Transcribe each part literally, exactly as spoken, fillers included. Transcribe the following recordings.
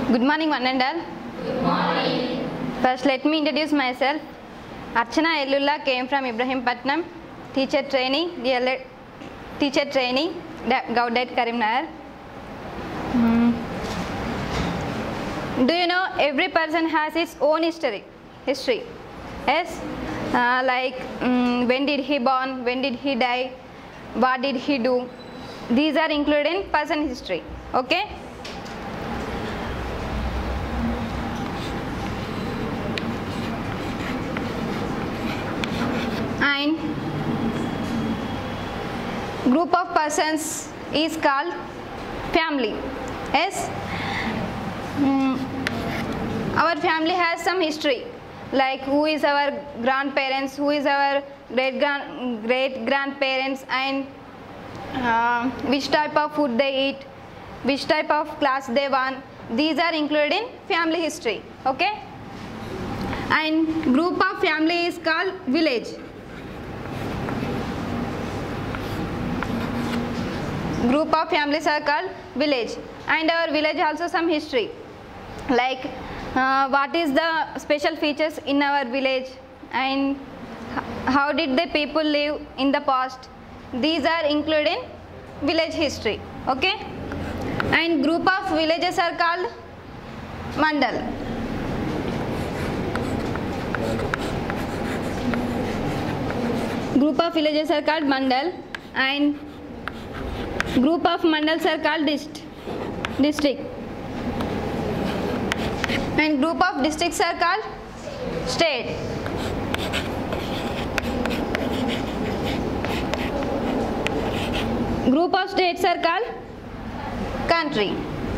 Good morning, one and all. Good morning. First, let me introduce myself. Archana Ellulla came from Ibrahimpatnam, teacher trainee, dear teacher trainee, Gaudet Karimnagar. Hmm. Do you know every person has its own history? History. Yes. Uh, like um, when did he born? When did he die? What did he do? These are included in person history. Okay. And group of persons is called family. Yes. Mm. Our family has some history, like who is our grandparents, who is our great grand great grandparents, and uh, which type of food they eat, which type of class they want. These are included in family history. Okay. And group of family is called village. Group of families are called village, and our village also some history, like uh, what is the special features in our village and how did the people live in the past. These are included in village history. Okay. And group of villages are called mandal. Group of villages are called mandal, and group of mandals are called dist district, and group of districts are called state. Group of states are called country.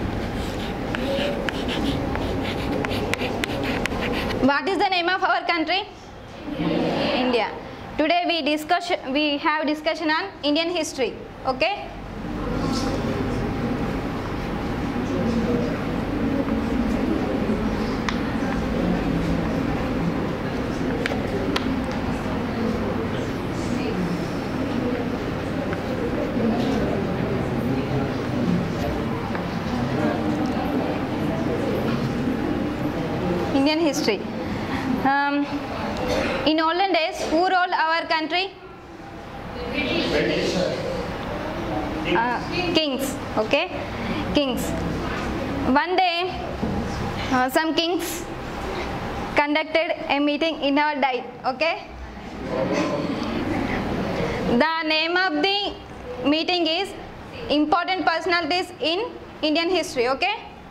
What is the name of our country? India. India. Today we discuss we have discussion on Indian history. Okay. Indian history. Um, in olden days, who ruled our country? Uh, kings. Okay, kings. One day, uh, some kings conducted a meeting in our diet. Okay. The name of the meeting is important personalities in Indian history. Okay.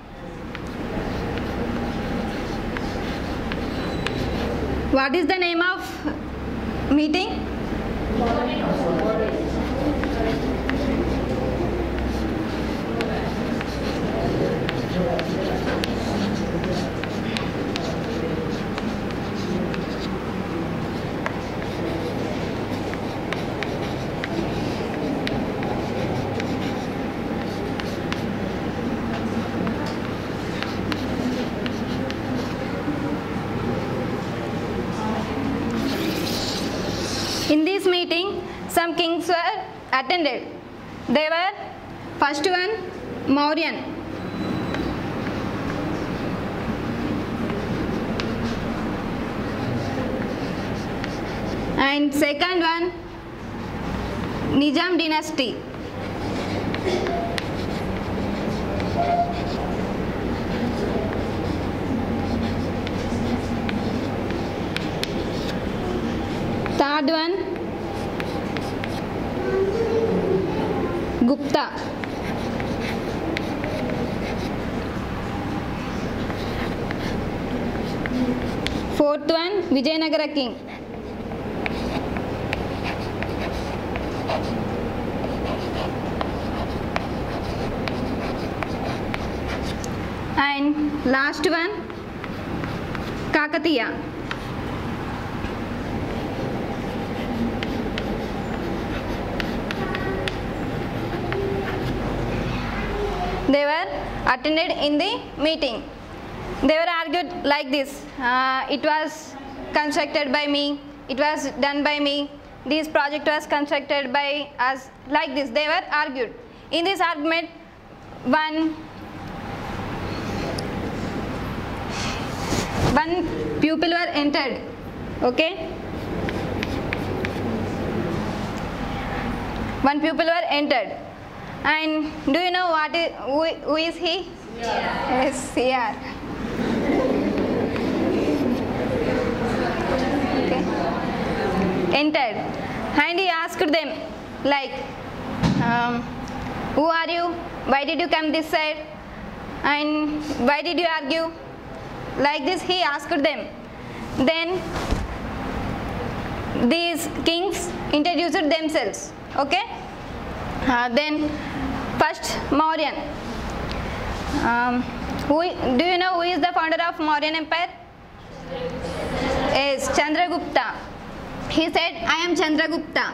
What is the name of meeting? In this meeting, some kings were attended. They were first one Mauryan, and second one Nizam dynasty, third one Gupta, fourth one Vijayanagara king, and last one Kakatiya. They were attended in the meeting. They were argued like this. Uh, it was constructed by me. It was done by me. This project was constructed by us. Like this, they were argued. In this argument, one one pupil were entered. Okay. One pupil were entered. And do you know what is, who, who is he? Yeah. Yes, C R. Okay. Entered. And he asked them like, um, who are you? Why did you come this side? And why did you argue? Like this he asked them. Then these kings introduced themselves. Okay. Uh, then first Mauryan. Um, who, do you know who is the founder of Mauryan Empire? Is Chandragupta. He said, I am Chandragupta.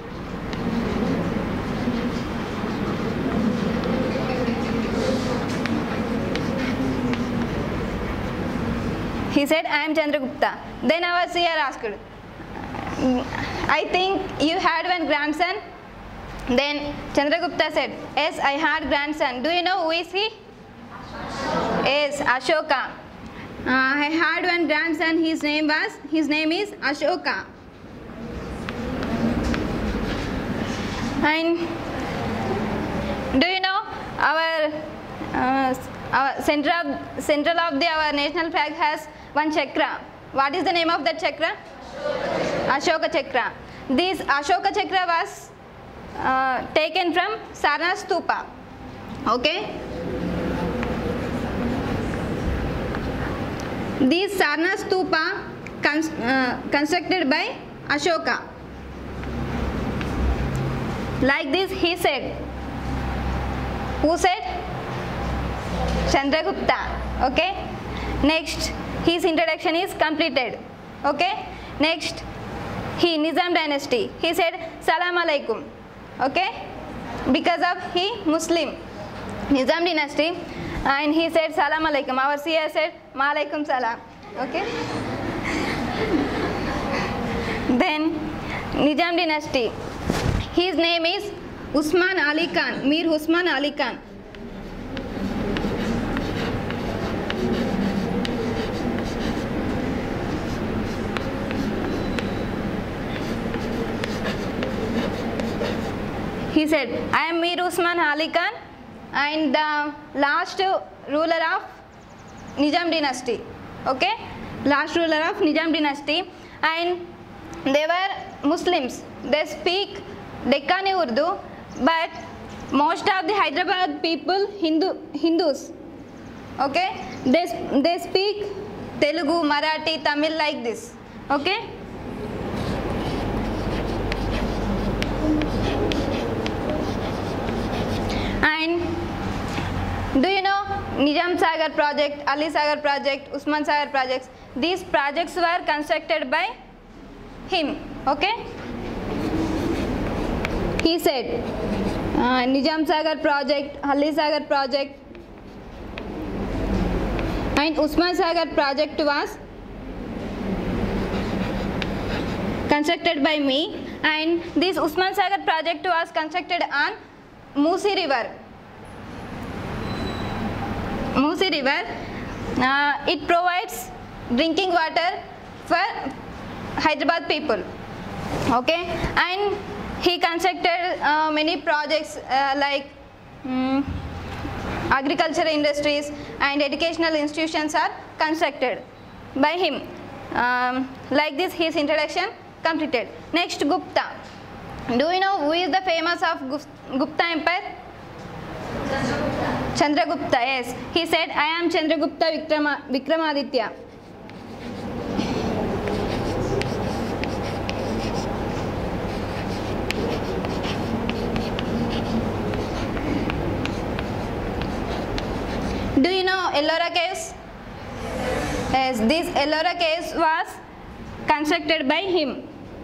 He said, I am Chandragupta. Then our seer asked, I think you had one grandson. Then Chandragupta said, yes, I had grandson. Do you know who is he? Yes, Ashoka. Uh, I had one grandson. His name was, his name is Ashoka. And do you know our, uh, our center of, central of the our national flag has one chakra. What is the name of that chakra? Ashoka, Ashoka chakra. This Ashoka chakra was uh, taken from Sarnath Stupa. Okay. This Sarnath Stupa cons uh, constructed by Ashoka. Like this he said. Who said? Chandragupta. Okay. Next, his introduction is completed. Okay. Next, he Nizam dynasty. He said Salam Alaikum. Okay. Because of he Muslim. Nizam dynasty. And he said Salam Alaikum. Our C A said Ma Alaikum Salam. Okay. Then Nizam dynasty. His name is Usman Ali Khan. Mir Usman Ali Khan. He said, I am Mir Usman Ali Khan and the last ruler of Nizam dynasty. Okay? Last ruler of Nizam dynasty. And they were Muslims. They speak Deccani Urdu, but most of the Hyderabad people Hindu Hindus. Okay? They, they speak Telugu, Marathi, Tamil like this. Okay? And do you know Nizam Sagar project, Ali Sagar project, Usman Sagar projects? These projects were constructed by him. Okay? He said uh, Nizam Sagar project, Ali Sagar project and Usman Sagar project was constructed by me, and this Usman Sagar project was constructed on Musi river. Musi river, uh, it provides drinking water for Hyderabad people. Okay, and he constructed uh, many projects uh, like um, agricultural industries and educational institutions are constructed by him. Um, like this, his introduction completed. Next, Gupta. Do you know who is the famous of Gupta Empire? Chandragupta, yes. He said, I am Chandragupta Vikrama, Vikramaditya. Do you know Ellora Caves? Yes, this Ellora Caves was constructed by him.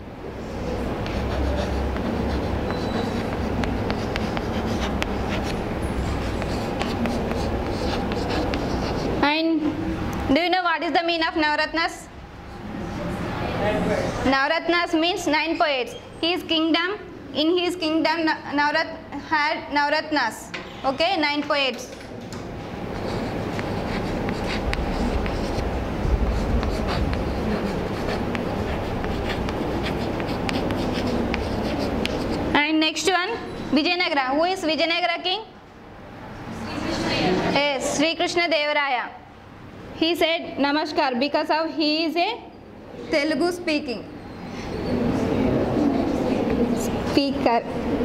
And do you know what is the meaning of Navaratnas? Navaratnas means nine poets. His kingdom, in his kingdom, Navarat had Navaratnas. Okay, nine poets. Next one, Vijayanagara. Who is Vijayanagara king? Yes, Sri Krishna Devaraya. He said Namaskar because of he is a Telugu speaking speaker.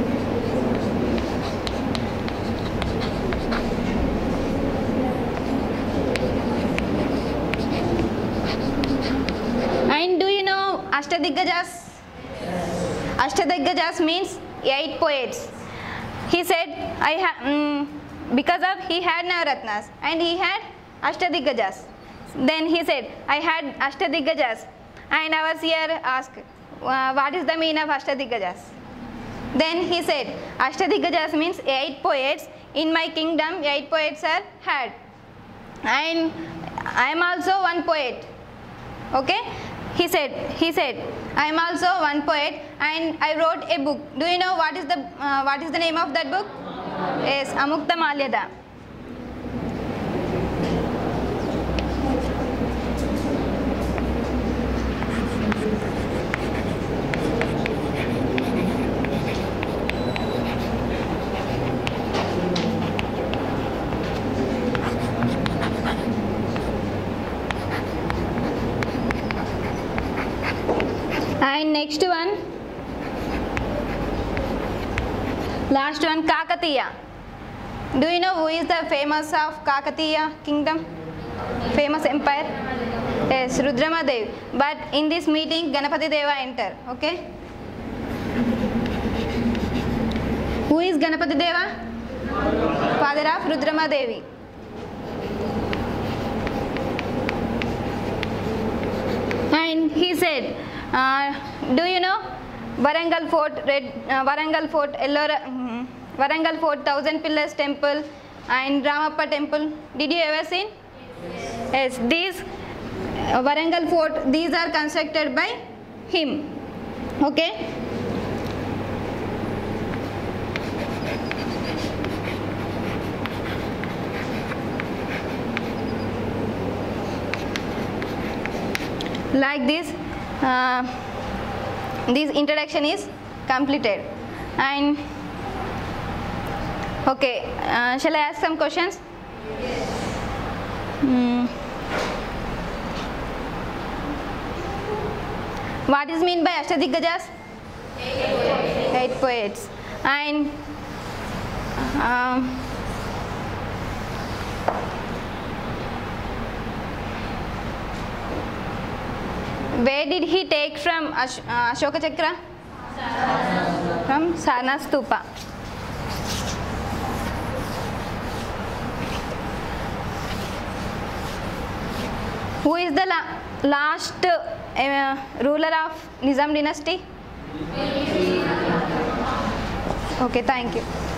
And do you know Ashtadiggajas? Ashtadiggajas means eight poets. He said, I ha um, because of he had Navaratnas and he had Ashtadiggajas. Then he said, I had Ashtadiggajas. And our seer asked, uh, what is the meaning of Ashtadiggajas? Then he said, Ashtadiggajas means eight poets. In my kingdom, eight poets are had. And I am also one poet. Okay? He said, he said, I am also one poet and I wrote a book. Do you know what is the uh, what is the name of that book? Yes, Amukta Malyada. And next one, last one, Kakatiya. Do you know who is the famous of Kakatiya kingdom? Famous empire? Yes, Rudramadevi. But in this meeting, Ganapati Deva enter. Okay? Who is Ganapati Deva? Father of Rudramadevi. And he said, uh, do you know Warangal Fort, Red, uh, Warangal Fort, Ellora, um, Warangal Fort, Thousand Pillars Temple and Ramappa Temple? Did you ever seen? Yes, these uh, Warangal Fort, these are constructed by him. Okay? Like this, uh, this introduction is completed. And okay, uh, shall I ask some questions? Yes. Hmm. What is mean by Ashtadiggajas? Eight poets. Eight poets. And um, where did he take from Ash uh, Ashoka Chakra? Sarnath. From Sarnath Stupa. Who is the la last uh, ruler of Nizam dynasty? Okay, thank you.